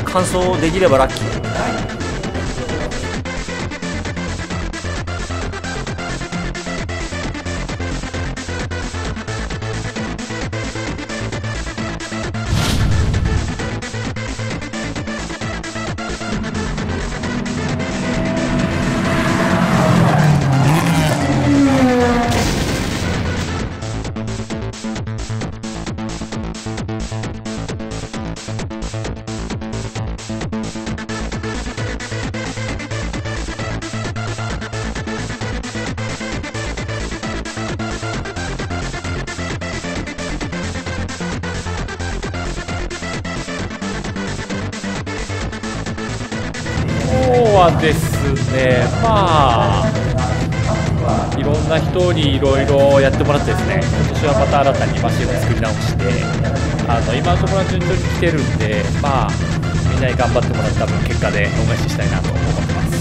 完走できればラッキー。はですね、まあいろんな人にいろいろやってもらってですね、今年はまた新たにマシンを作り直して、今のところは順調に来てるんで、まあみんなに頑張ってもらった分結果で恩返ししたいなと思ってます。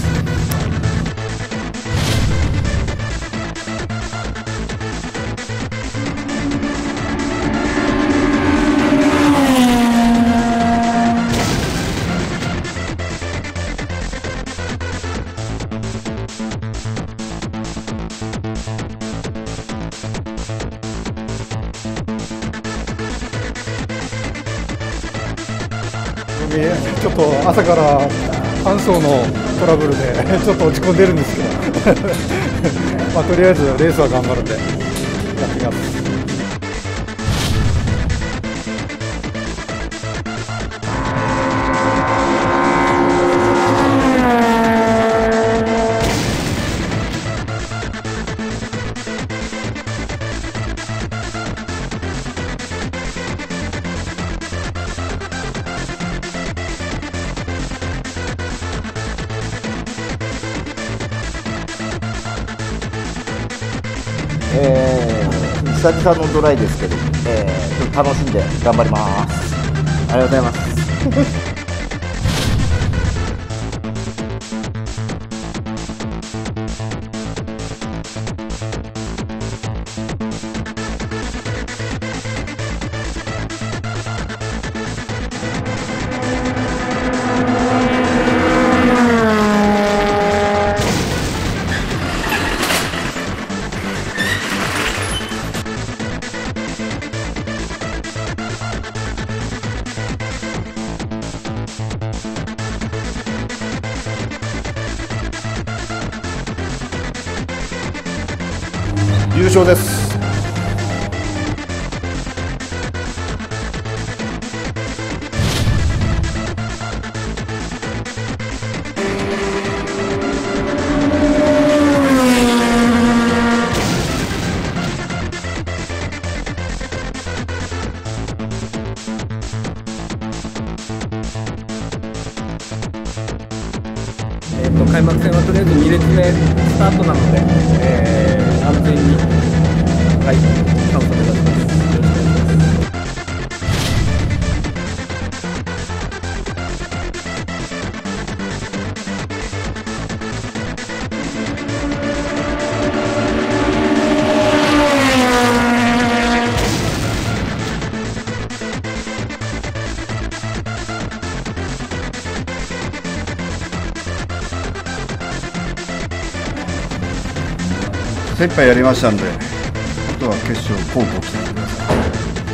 ちょっと朝から搬送のトラブルでちょっと落ち込んでるんですけどまあ、とりあえずレースは頑張るんでやってみます。 久々のドライですけど、ちょっと楽しんで頑張ります。ありがとうございます。 優勝です。 開幕戦はとりあえず2列目スタートなので、安全に、はい、完走目指します。よろしくお願いします。 精一杯やりましたんで、あとは決勝交互期待ください。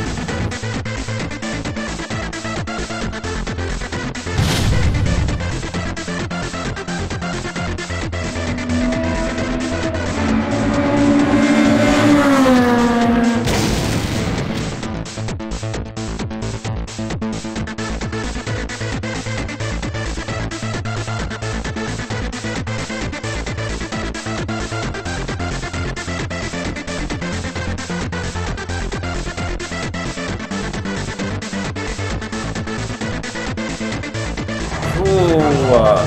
今日は、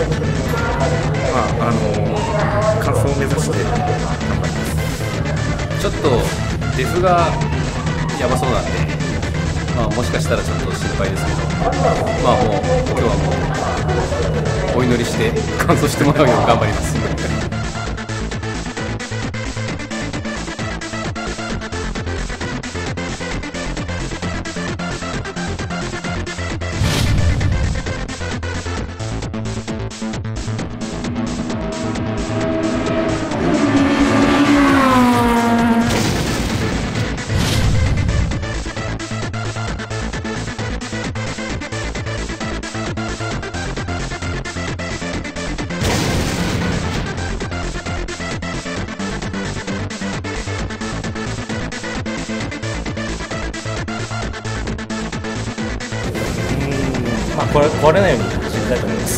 完走を目指して頑張ります。ちょっとデフがやばそうなんで、もしかしたらちょっと心配ですけど、もう今日はもうお祈りして完走してもらうよう頑張ります。 壊れないように走りたいと思います。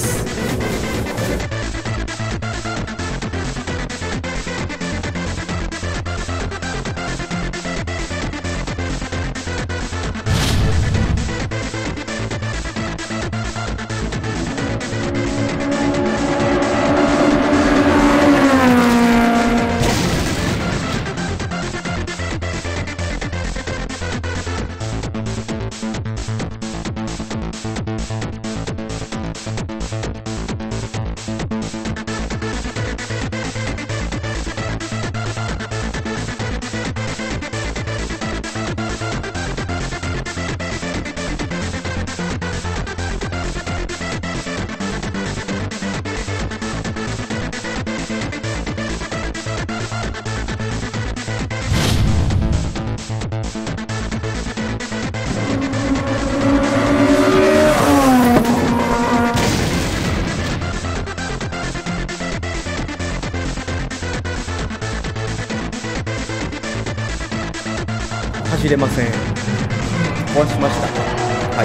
走れません。壊しました。はい。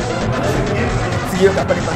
次は頑張ります。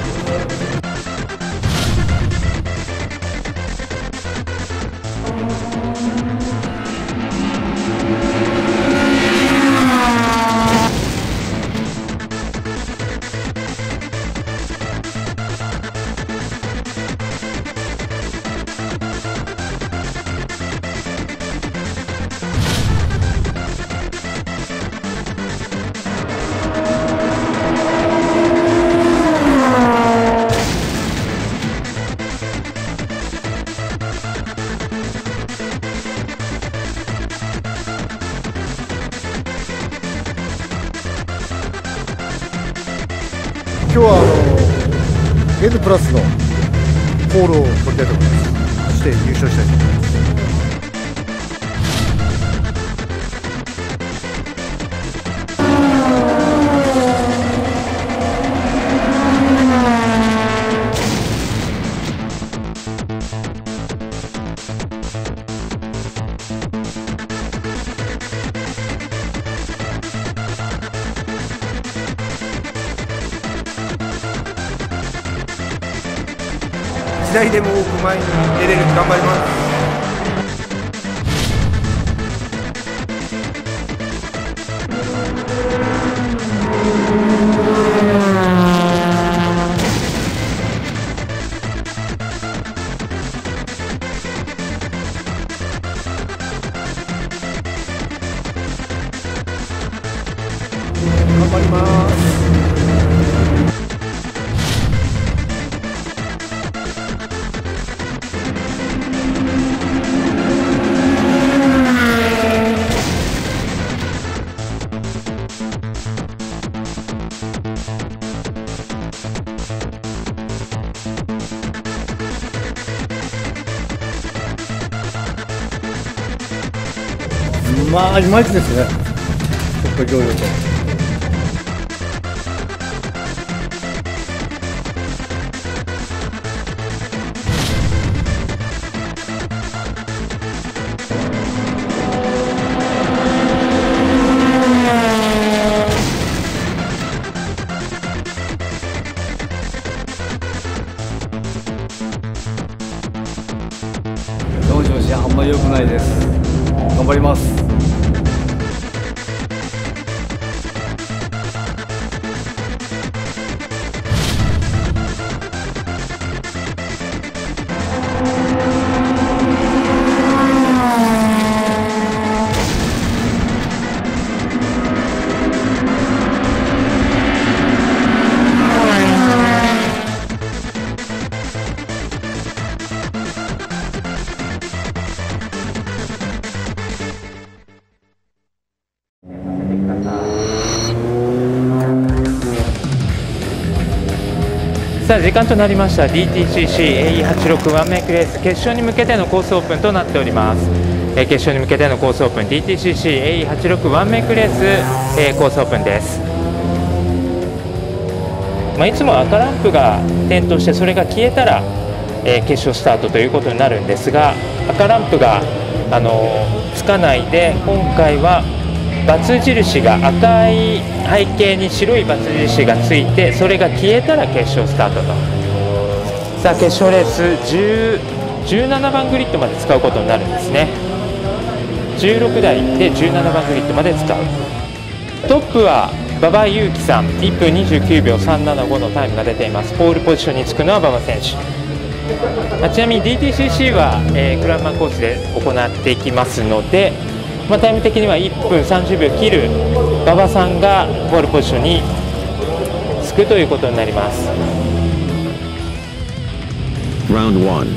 今日はN プラスのホールを取りたいと思います。そして優勝したいと思います。一台でも多く前に出れる頑張ります。頑張ります。まあいまいちですね。ちょっといろいろと。どう調子あんまり良くないです。頑張ります。 さあ時間となりました。 DTCC AE86 ワンメイクレース決勝に向けてのコースオープンとなっております。決勝に向けてのコースオープン DTCC AE86 ワンメイクレース、コースオープンです。いつも赤ランプが点灯してそれが消えたら、決勝スタートということになるんですが、赤ランプがつかないで今回はバツ印が赤い背景に白いバツ印がついて、それが消えたら決勝スタートと。さあ決勝レース17番グリッドまで使うことになるんですね。16台で17番グリッドまで使う。トップは馬場雄樹さん、1分29秒375のタイムが出ています。ポールポジションにつくのは馬場選手。ちなみに DTCC は、クライマーコースで行っていきますので、タイム的には1分30秒切る馬場さんがポールポジションにつくということになります。 Round 1.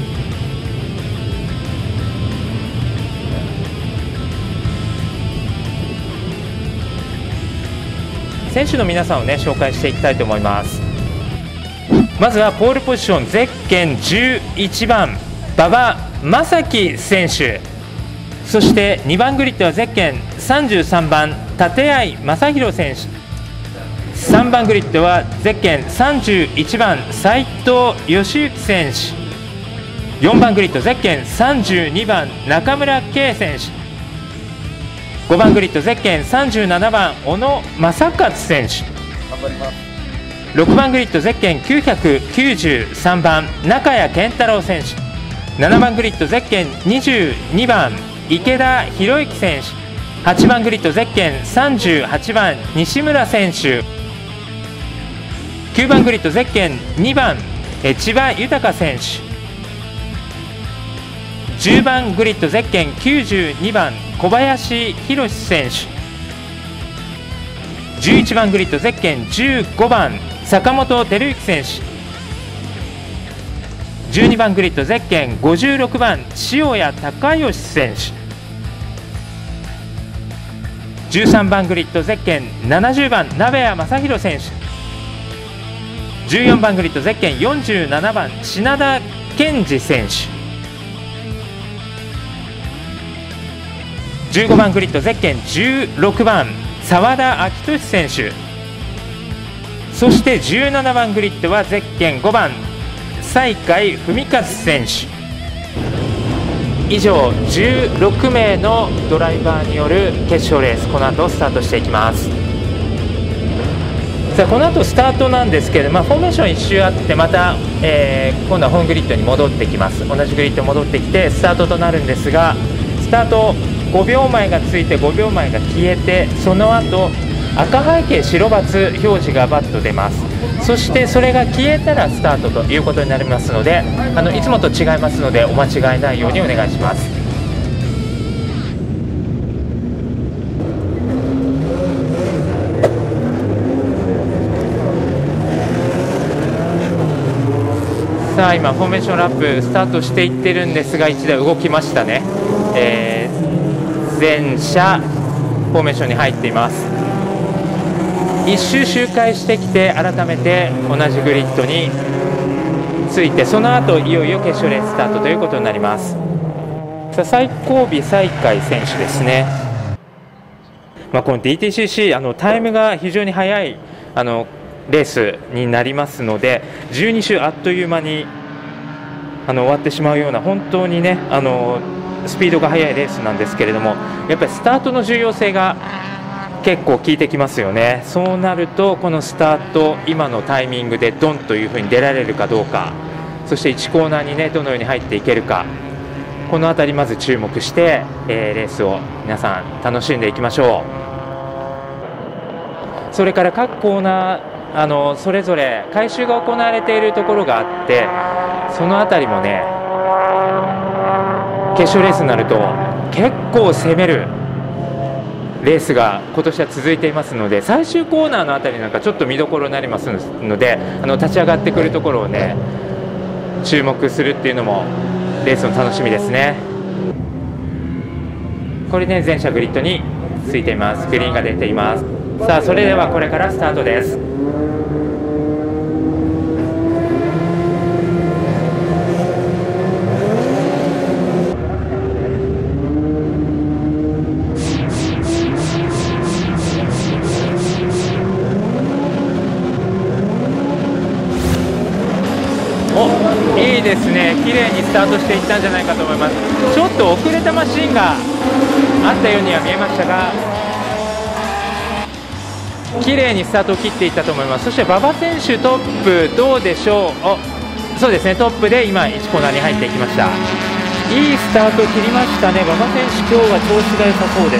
選手の皆さんをね紹介していきたいと思います。まずはポールポジションゼッケン11番馬場正樹選手、そして2番グリッドはゼッケン33番立合正弘選手、3番グリッドはゼッケン31番斉藤義行選手、4番グリッドゼッケン32番中村圭選手、5番グリッドゼッケン37番小野正勝選手、6番グリッドゼッケン993番中谷健太郎選手、7番グリッドゼッケン22番池田博之選手、8番グリッドゼッケン38番西村選手、9番グリッドゼッケン2番千葉豊選手、10番グリッドゼッケン92番小林博選手、11番グリッドゼッケン15番坂本照之選手、12番グリッドゼッケン56番塩谷隆義選手、13番グリッドゼッケン70番鍋谷正弘選手、14番グリッドゼッケン47番品田健二選手、15番グリッドゼッケン16番澤田明俊選手、そして17番グリッドはゼッケン5番西海文和選手。以上16名のドライバーによる決勝レース、この後スタートしていきます。さあこの後スタートなんですけれども、フォーメーション1周あってまた、今度は本グリッドに戻ってきます。同じグリッドに戻ってきてスタートとなるんですが、スタート5秒前がついて5秒前が消えて、その後赤背景白バツ表示がバッと出ます。そしてそれが消えたらスタートということになりますので、いつもと違いますのでお間違いないようにお願いします。さあ今フォーメーションラップスタートしていってるんですが、1台動きましたね。全車フォーメーションに入っています。1周周回してきて改めて同じグリッドについて、その後いよいよ決勝レーススタートということになります。さあ最後尾西海選手ですね。この DTCC タイムが非常に速いレースになりますので、12周あっという間に終わってしまうような本当にねスピードが速いレースなんですけれども、やっぱりスタートの重要性が結構効いてきますよね。そうなるとこのスタート今のタイミングでドンというふうに出られるかどうか、そして1コーナーにねどのように入っていけるか、この辺りまず注目して、レースを皆さん楽しんでいきましょう。それから各コーナーそれぞれ改修が行われているところがあって、その辺りもね決勝レースになると結構攻めるレースが今年は続いていますので、最終コーナーの辺りなんかちょっと見どころになりますので、立ち上がってくるところをね注目するっていうのもレースの楽しみですね。これね全車グリッドについています。グリーンが出ています。さあそれではこれからスタートです。いいですね、綺麗にスタートしていったんじゃないかと思います。ちょっと遅れたマシンがあったようには見えましたが、 綺麗にスタートを切っていったと思います。そして馬場選手トップどうでしょう。そうですね、トップで今1コーナーに入っていきました。いいスタートを切りましたね。馬場選手今日は調子が良さそうです。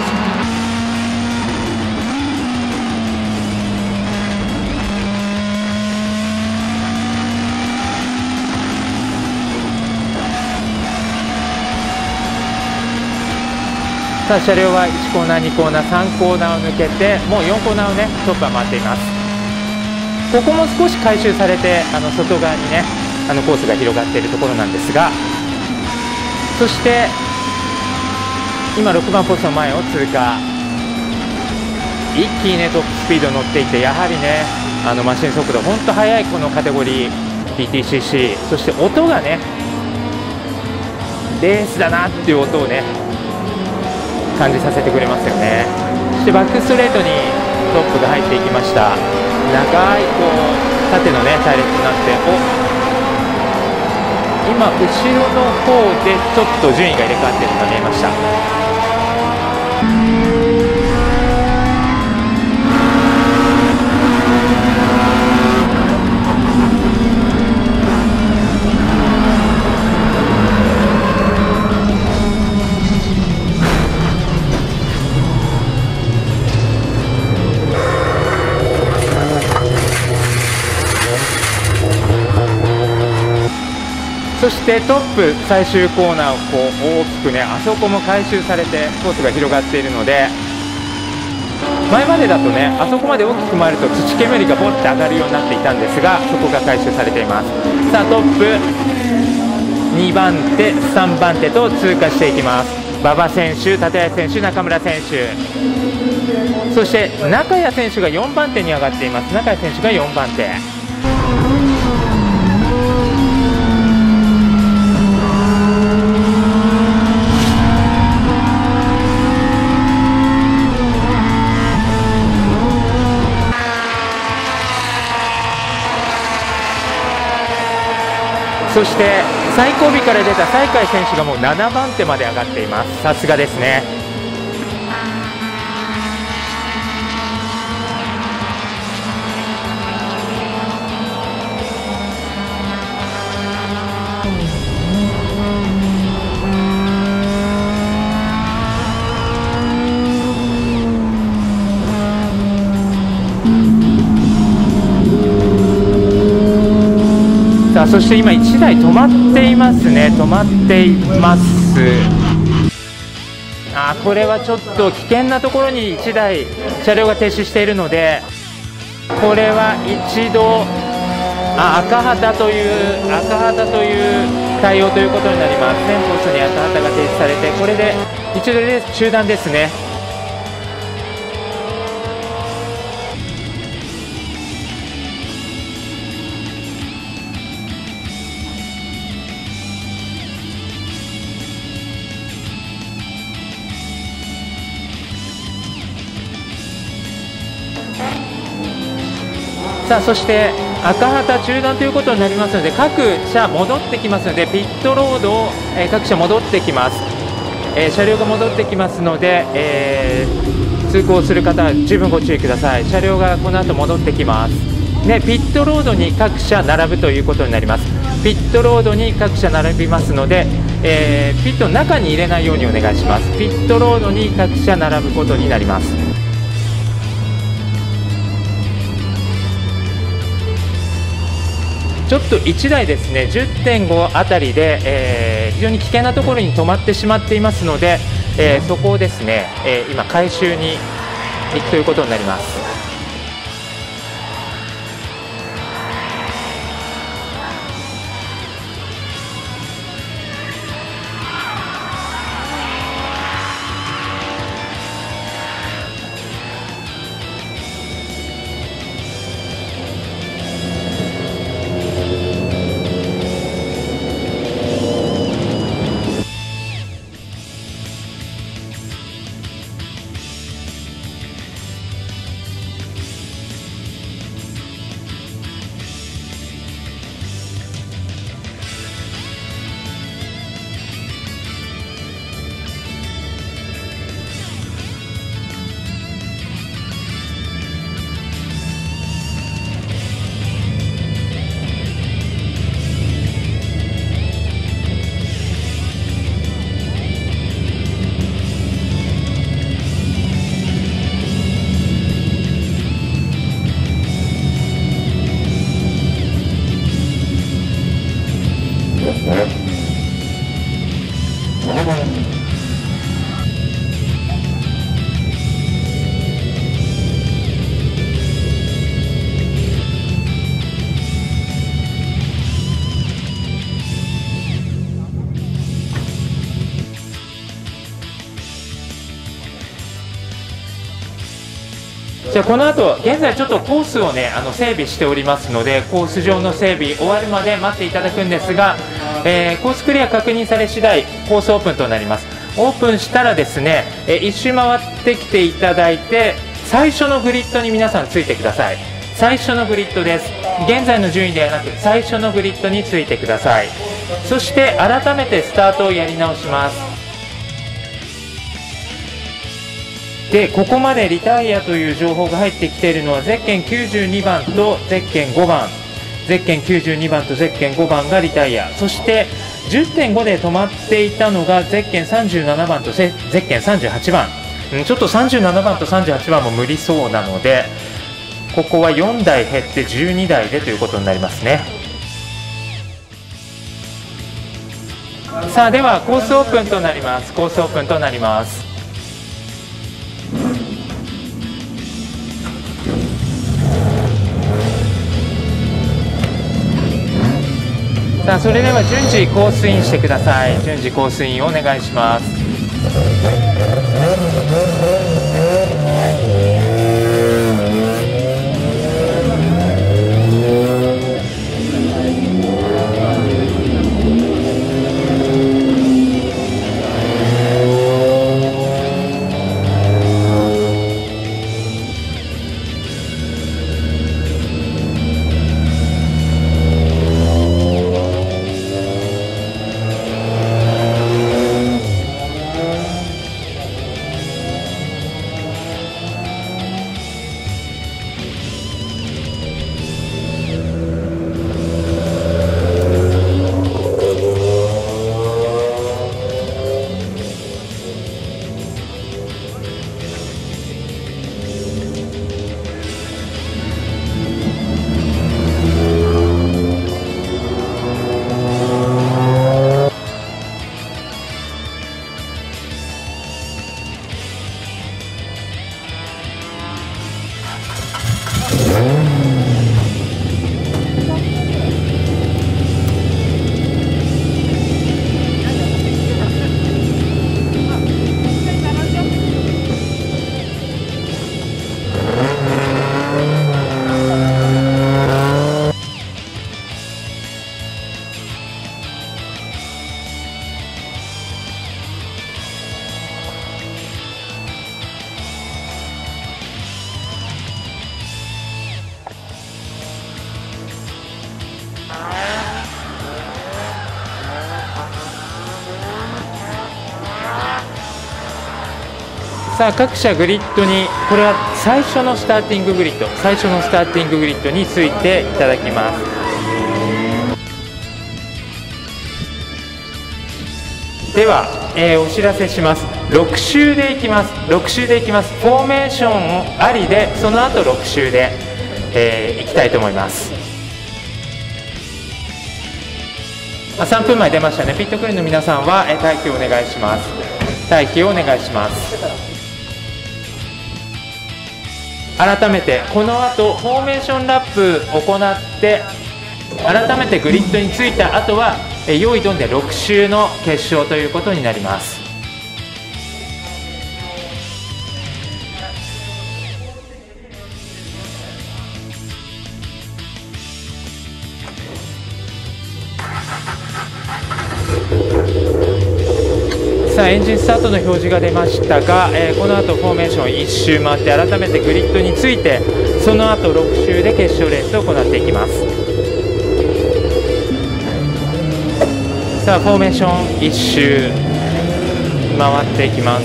さあ車両は1コーナー2コーナー3コーナーを抜けてもう4コーナーをねトップは回っています。ここも少し回収されて外側にねコースが広がっているところなんですが、そして今6番ポストの前を通過。一気にねトップスピードに乗っていて、やはりねマシン速度本当速いこのカテゴリー PTCC、 そして音がねレースだなっていう音をね感じさせてくれますよね。そしてバックストレートにトップが入っていきました。長いこう縦のね隊列になって、今後ろの方でちょっと順位が入れ替わっているのが見えました。そしてトップ最終コーナーをこう大きくねあそこも回収されてコースが広がっているので、前までだとねあそこまで大きく回ると土煙がボッて上がるようになっていたんですが、そこが回収されています。さあトップ2番手3番手と通過していきます。馬場選手、立谷選手、中村選手、そして中谷選手が4番手に上がっています。中谷選手が4番手。そして最後尾から出た西海選手がもう7番手まで上がっています。さすがですね。さあそして今1台止まっていますね。止まっています。これはちょっと危険なところに1台車両が停止しているので、これは一度赤旗という対応ということになります。全コースに赤旗が停止されて、これで一度レース中断ですね。さあそして赤旗中断ということになりますので、各車戻ってきますので、ピットロードを、各車戻ってきます。車両が戻ってきますので、通行する方は十分ご注意ください。車両がこの後戻ってきます。でピットロードに各車並ぶということになります。ピットロードに各車並びますので、ピットの中に入れないようにお願いします。ピットロードに各車並ぶことになります。ちょっと1台ですね 10.5 あたりで、非常に危険なところに止まってしまっていますので、そこをですね、今回収に行くということになります。 じゃあこの後現在ちょっとコースをね整備しておりますので、コース上の整備終わるまで待っていただくんですが、コースクリア確認され次第コースオープンとなります。オープンしたらですね、一周回ってきていただいて、最初のグリッドに皆さんついてください。最初のグリッドです。現在の順位ではなく最初のグリッドについてください。そして改めてスタートをやり直します。でここまでリタイアという情報が入ってきているのはゼッケン92番とゼッケン5番、ゼッケン92番とゼッケン5番がリタイア、そして 10.5 で止まっていたのがゼッケン37番とゼッケン38番、ちょっと37番と38番も無理そうなので、ここは4台減って12台でということになりますね。さあではコースオープンとなります。コースオープンとなります。さあそれでは順次コースインしてください。順次コースインをお願いします。さあ各社グリッドに、これは最初のスターティンググリッド、最初のスターティンググリッドについていただきます。では、お知らせします。6周でいきます。6周でいきます。フォーメーションありで、その後6周で、いきたいと思います。3分前出ましたね。ピットクルーの皆さんは、待機をお願いします。待機をお願いします。改めてこの後フォーメーションラップ行って、改めてグリッドについた後は用意ドンで6周の決勝ということになります。さあエンジンスタートの表示が出ましたが、この後フォーメーション1周回って改めてグリッドについて、その後6周で決勝レースを行っていきます。さあフォーメーション1周回っていきます。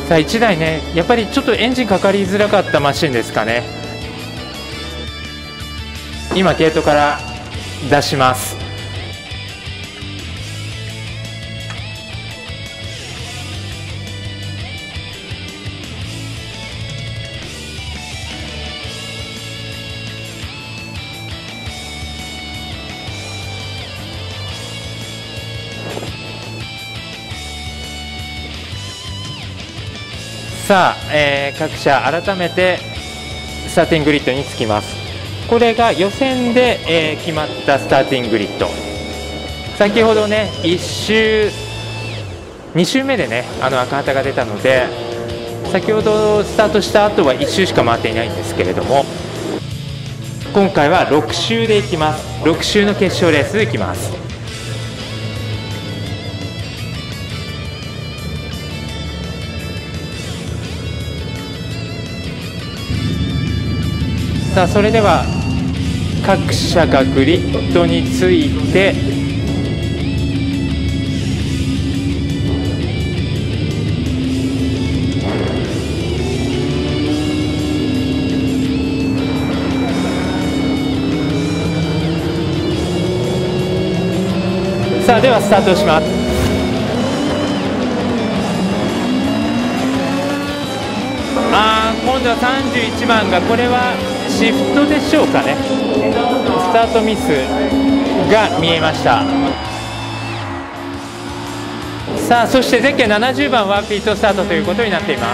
さあ1台ね、やっぱりちょっとエンジンかかりづらかったマシンですかね。今ゲートから出します。さあ、各社改めてスターティンググリッドにつきます。これが予選で、決まったスターティンググリッド。先ほどね1周2周目でね赤旗が出たので、先ほどスタートした後は1周しか回っていないんですけれども、今回は6周でいきます。6周の決勝レースいきます。さあそれでは各社がグリッドについてさあではスタートします。今度は31番がこれはシフトでしょうかね。スタートミスが見えました。さあそしてゼッケン70番はピットスタートということになっています。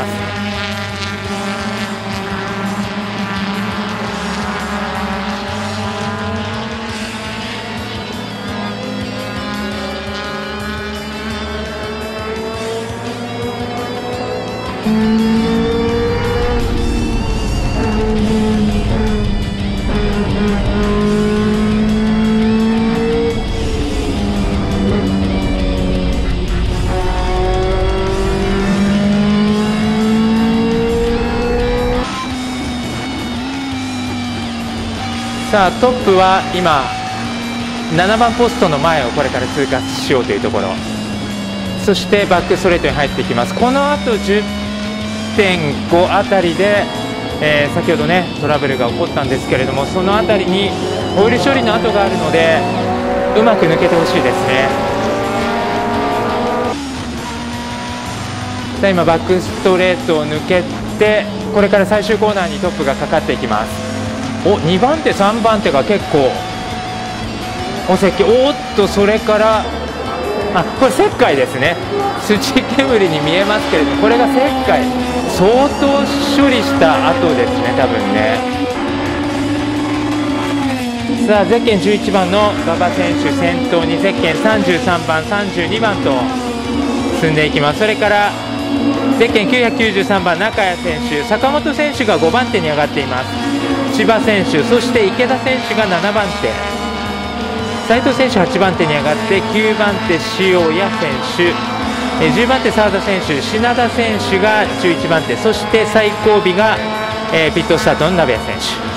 さあトップは今7番ポストの前をこれから通過しようというところ。そしてバックストレートに入ってきます。このあと 10.5 あたりで、先ほどねトラブルが起こったんですけれども、そのあたりにオイル処理の跡があるのでうまく抜けてほしいですね。さあ今バックストレートを抜けて、これから最終コーナーにトップがかかっていきます。2番手3番手が結構お説教。おっとそれからこれ石灰ですね。土煙に見えますけれども、これが石灰相当処理した後ですね多分ね。さあゼッケン11番の馬場選手先頭にゼッケン33番32番と進んでいきます。それからゼッケン993番中谷選手、坂本選手が5番手に上がっています。千葉選手、そして池田選手が7番手、斉藤選手8番手に上がって9番手塩谷選手、10番手澤田選手、品田選手が11番手、そして最後尾が、ピットスタートの鍋谷選手。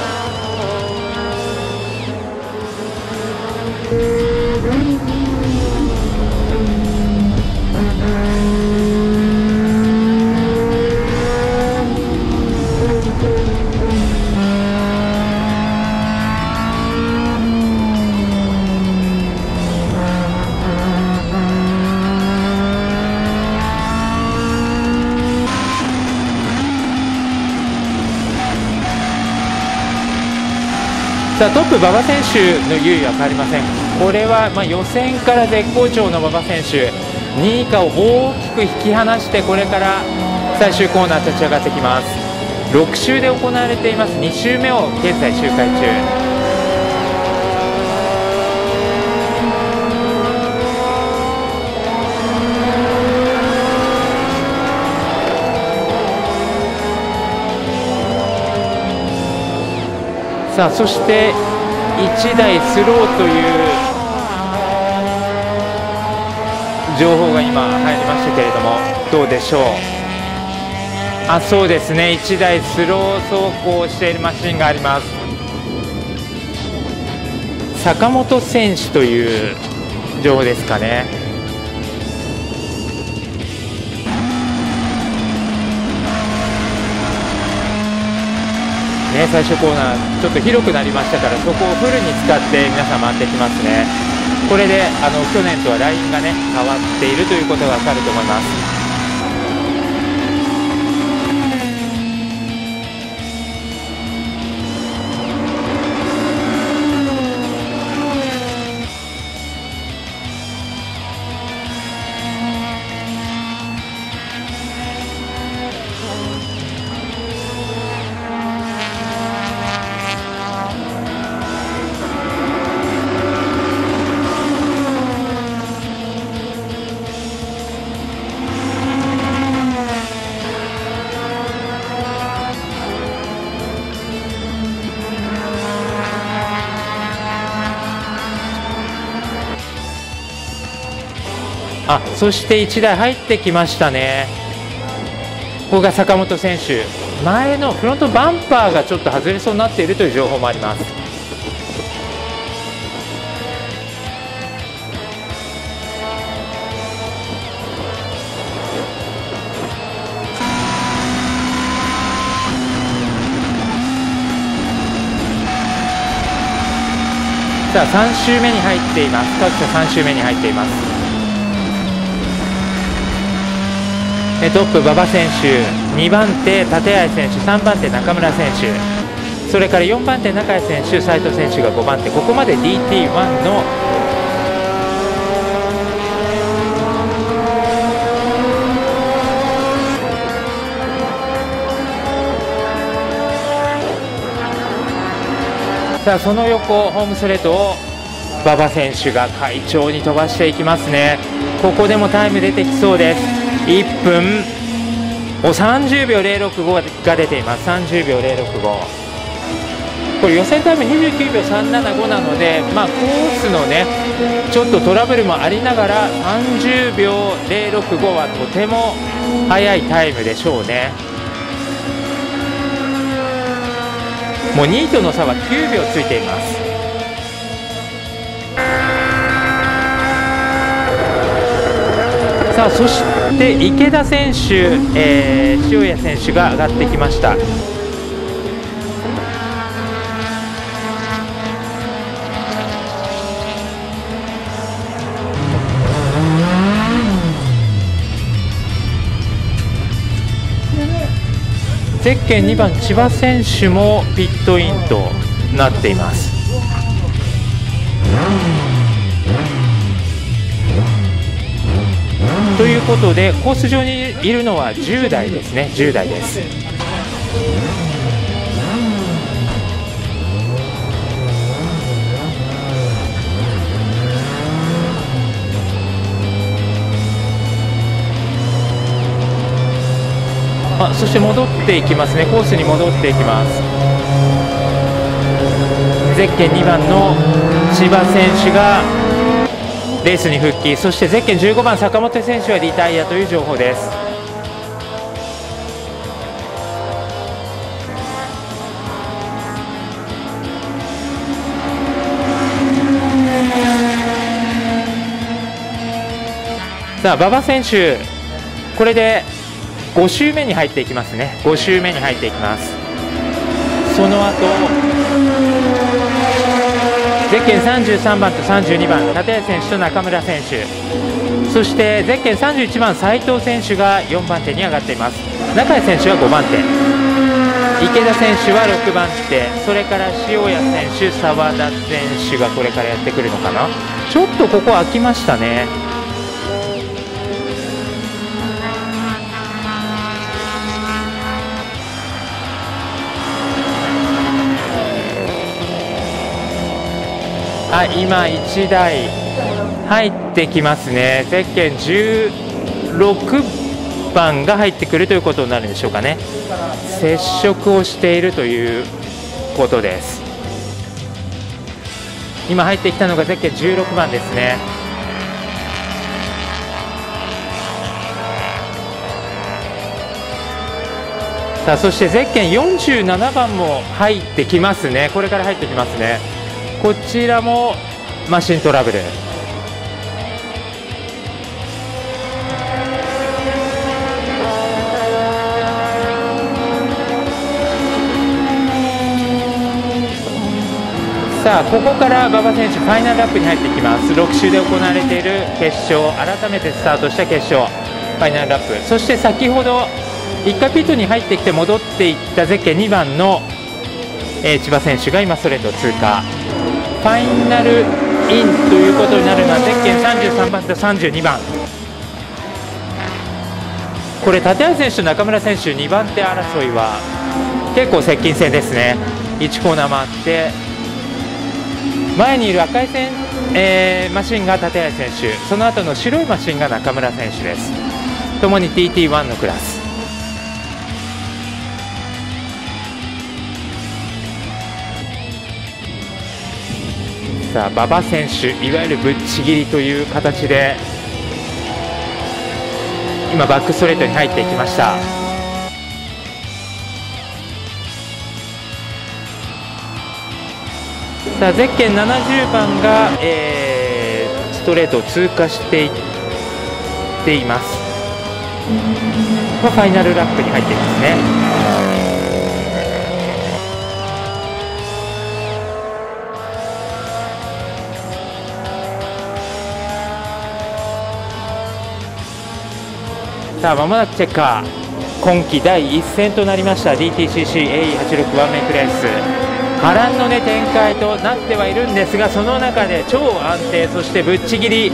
さあトップ馬場選手の優位は変わりません。これは予選から絶好調の馬場選手、2位以下を大きく引き離してこれから最終コーナー立ち上がってきます。6周で行われています。2周目を現在周回中。さあそして1台スローという情報が今入りましたけれども、どうでしょう。そうですね、1台スロー走行しているマシンがあります。坂本選手という情報ですかね。 ね、最初コーナーちょっと広くなりましたから、そこをフルに使って皆さん回ってきますね。これで去年とはラインがね変わっているということが分かると思います。そして1台入ってきましたね。ここが坂本選手、前のフロントバンパーがちょっと外れそうになっているという情報もあります。さあ3周目に入っています。各社3周目に入っています。トップ馬場選手、2番手立合選手、3番手中村選手、それから4番手中谷選手、斉藤選手が5番手、ここまで DT1 のさあその横ホームストレートを馬場選手が快調に飛ばしていきますね。ここでもタイム出てきそうです。1分30秒065が出ています。30秒065、これ予選タイム29秒375なので、コースのねちょっとトラブルもありながら30秒065はとても速いタイムでしょうね。もう2位との差は9秒ついています。さあそして池田選手、塩谷選手が上がってきました。ゼッケン2番千葉選手もピットインとなっています。ということでコース上にいるのは10台ですね。10台です。そして戻っていきますね。コースに戻っていきます。ゼッケン2番の千葉選手がレースに復帰、そしてゼッケン15番坂本選手はリタイアという情報です。さあ馬場選手、これで5周目に入っていきますね。5周目に入っていきます。その後ゼッケン33番と32番立谷選手と中村選手、そしてゼッケン31番斉藤選手が4番手に上がっています。中谷選手は5番手、池田選手は6番手、それから塩谷選手、澤田選手がこれからやってくるのかな。ちょっとここ空きましたね。今1台入ってきますね。ゼッケン16番が入ってくるということになるんでしょうかね。接触をしているということです。今入ってきたのがゼッケン16番ですね。さあそしてゼッケン47番も入ってきますね。これから入ってきますね。こちらもマシントラブル。 さあここから馬場選手ファイナルラップに入っていきます。6周で行われている決勝、改めてスタートした決勝ファイナルラップ、そして先ほど1回ピットに入ってきて戻っていったゼッケン2番の、千葉選手が今ストレート通過、ファイナルインということになるのはゼッケン33番と32番。これ立橋選手と中村選手2番手争いは結構接近戦ですね。1コーナー回って前にいる赤いマシンが立橋選手、その後の白いマシンが中村選手です。ともに TT1 のクラス。さあ馬場選手、いわゆるぶっちぎりという形で今バックストレートに入っていきました。さあゼッケン70番が、ストレートを通過していっています。ファイナルラップに入っていますね。さあ間もなくチェッカー、今季第1戦となりました DTCC-AE86 ワンメイクレース、波乱の、展開となってはいるんですが、その中で超安定、そしてぶっちぎり、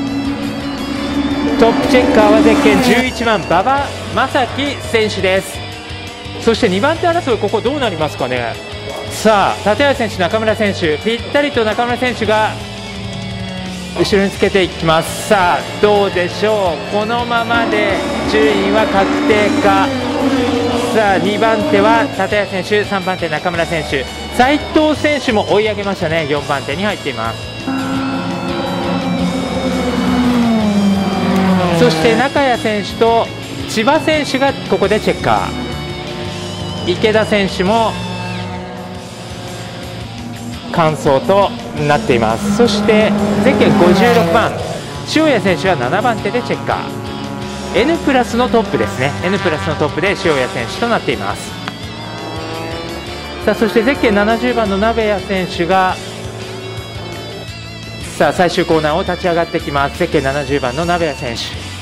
トップチェッカーはゼッケン11番馬場正樹選手です。そして2番手争い、ここどうなりますかね。さあ立橋選手、中村選手、ぴったりと中村選手が後ろにつけていきます。さあどうでしょう、このままで順位は確定か。さあ2番手は立橋選手、3番手中村選手、斉藤選手も追い上げましたね。4番手に入っています。そして中谷選手と千葉選手がここでチェッカー、池田選手も完走となっています。そしてゼッケン56番塩谷選手は7番手でチェッカー、 N プラスのトップですね。 N プラスのトップで塩谷選手となっています。さあそしてゼッケン70番の鍋谷選手がさあ最終コーナーを立ち上がってきます。ゼッケン70番の鍋谷選手、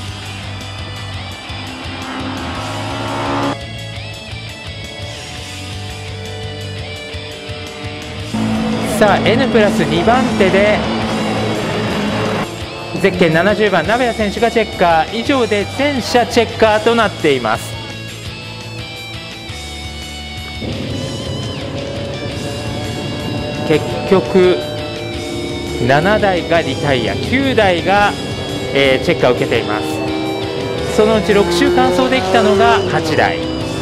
さあ N プラス2番手でゼッケン70番鍋谷選手がチェッカー、以上で全車チェッカーとなっています。結局7台がリタイア、9台が、チェッカーを受けています。そのうち6周完走できたのが8台。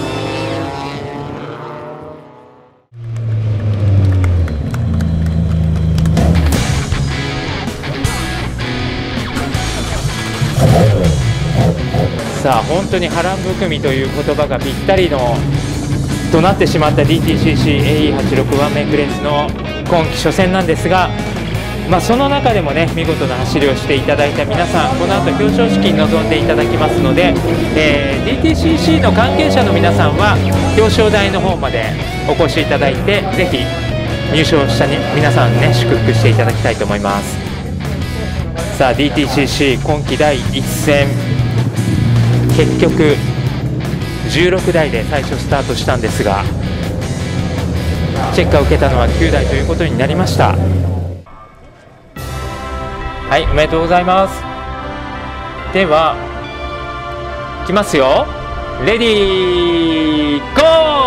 さあ本当に波乱含みという言葉がぴったりのとなってしまった DTCC-AE86 ワンメイクレースの今季初戦なんですが、その中でもね見事な走りをしていただいた皆さん、この後表彰式に臨んでいただきますので、DTCC の関係者の皆さんは表彰台の方までお越しいただいて、ぜひ入賞した、皆さんね祝福していただきたいと思います。さあ DTCC 今季第1戦、結局16台で最初スタートしたんですが、チェッカーを受けたのは9台ということになりました。はい、おめでとうございます。ではいきますよ、レディーゴ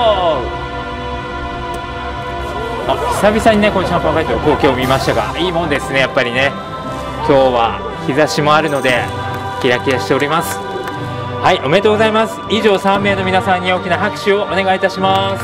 ー。久々にねこのシャンパンファイトの光景を見ましたが、いいもんですね。やっぱりね今日は日差しもあるのでキラキラしております。はい、おめでとうございます。以上3名の皆さんに大きな拍手をお願いいたします。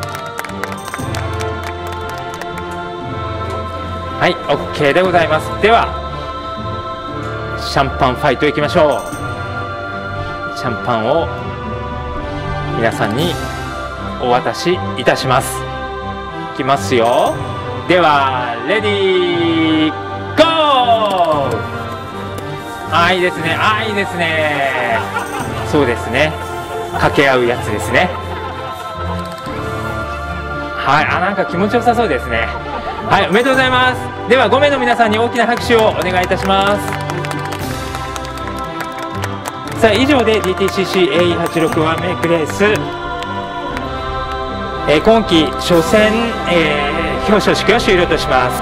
はい、OK でございます。ではシャンパンファイトいきましょう。シャンパンを皆さんにお渡しいたします。いきますよ。ではレディーゴー。いいですね、いいですね。そうですね、掛け合うやつですね。はい、なんか気持ちよさそうですね。 はい、おめでとうございます。では5名の皆さんに大きな拍手をお願いいたします。さあ以上で DTCC AE86 ワンメイクレース、今季初戦、表彰式を終了とします。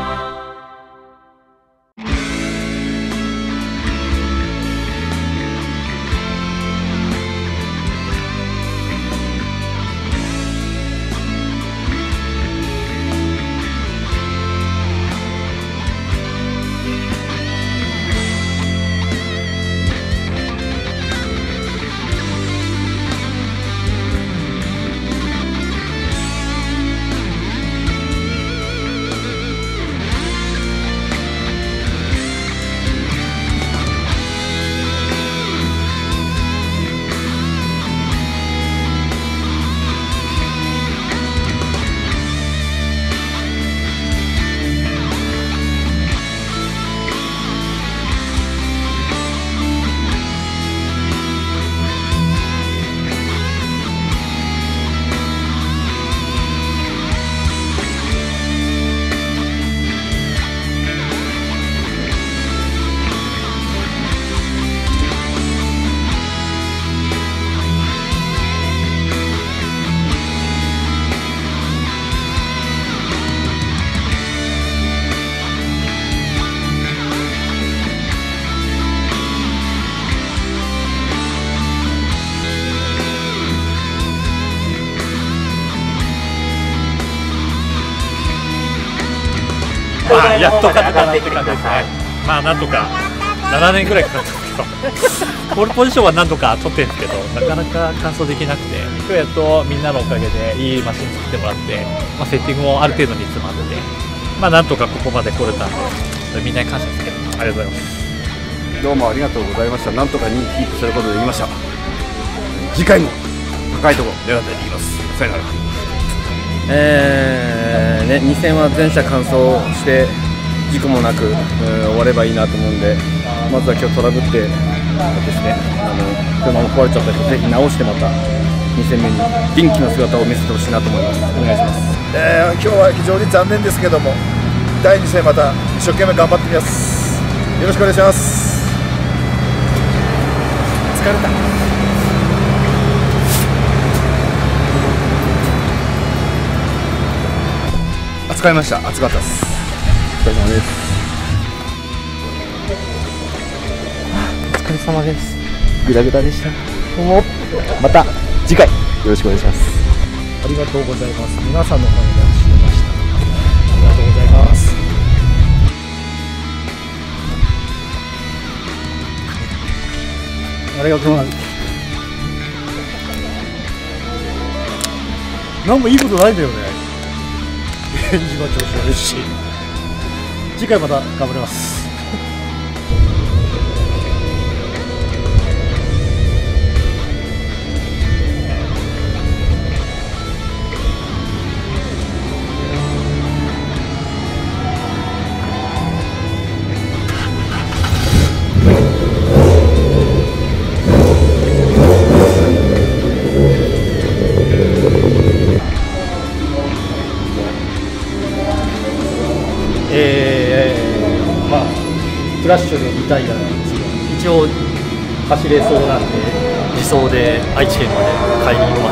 まあやっと勝ったって感じですね。まあなんとか7年ぐらいかかったんですけどポールポジションは何とか取ってるんですけど、なかなか完走できなくて、今日やっとみんなのおかげでいいマシン作ってもらって、まあ、セッティングもある程度に詰まって、まあなんとかここまで来れたんで、みんなに感謝ですけど、ありがとうございます。 どうもありがとうございました。なんとか2位キープすることができました。次回も高いところ狙っていきます。さよなら。 2戦は全車完走して事故もなく、終わればいいなと思うんで、まずは今日トラブってですね、車も壊れちゃった人ぜひ直してまた2戦目に元気な姿を見せてほしいなと思います。お願いします。 今日は非常に残念ですけども、第2戦また一生懸命頑張ってみます。よろしくお願いします。疲れた。疲れました。暑かったです。お疲れ様です。 お疲れ様です。グダグダでした。また次回よろしくお願いします。 ありがとうございます。皆さんのおかげで走れました。ありがとうございます。ありがとうございます。なんもいいことないんだよね。エンジンは調子悪いし、次回また頑張ります。まあフラッシュのリタイアなんですけど、一応走れそうなんで自走で愛知県まで買いに行きます。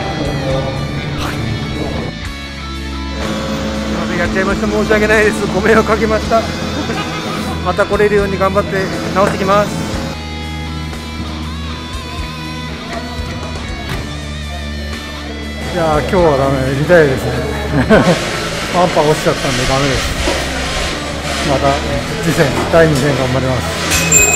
やっちゃいました。申し訳ないです。ご迷惑かけました。また来れるように頑張って直してきます。 いやー、今日はダメ、リタイアですね。パンパン落ちちゃったんでダメです。また次戦、第2戦頑張ります。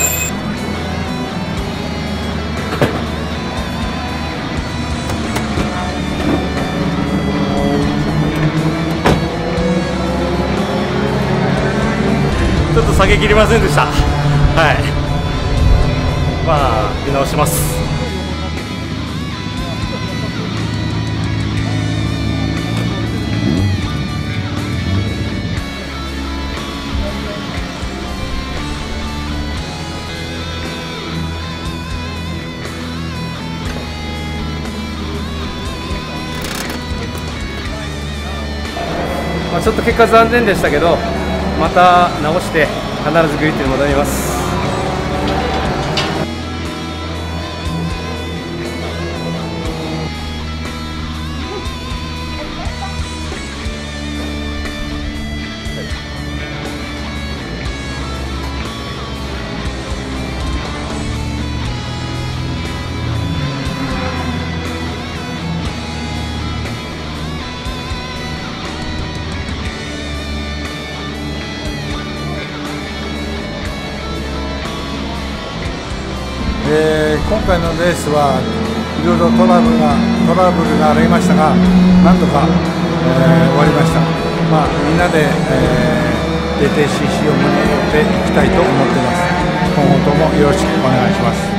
ちょっと下げきりませんでした。はい。まあ見直します。 ちょっと結果残念でしたけど、また直して必ずグリッドに戻ります。 今回のレースはいろいろトラブルがありましたが、なんとか、終わりました。みんなで、DTCC を盛り上げていきたいと思っています。今後ともよろしくお願いします。